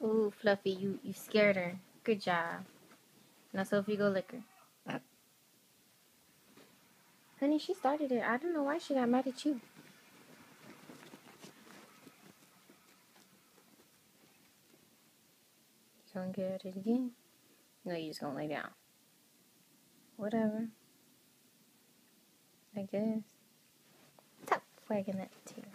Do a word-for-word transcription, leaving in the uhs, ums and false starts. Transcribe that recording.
Ooh, Fluffy, you, you scared her. Good job. Now, Sophie, go lick her. Honey, she started it. I don't know why she got mad at you. You gonna get at it again? No, you just gonna lay down. Whatever. I guess. Stop wagging that tail.